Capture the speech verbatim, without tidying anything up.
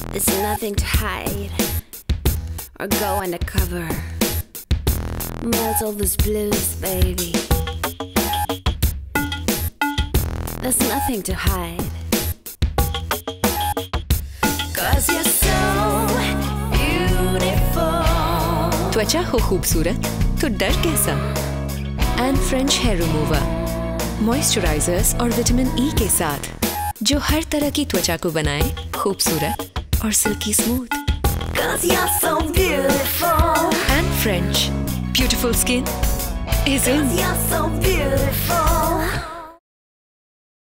There's nothing to hide or go undercover. Melt all those blues, baby. There's nothing to hide, 'cause you're so beautiful. त्वचा हो खूबसूरत तो डर कैसा? And French hair remover, moisturisers और vitamin E के साथ, जो हर तरह की त्वचा को बनाए खूबसूरत और silky smooth. 'Cause you're so beautiful. And French, beautiful skin is in. You're so beautiful.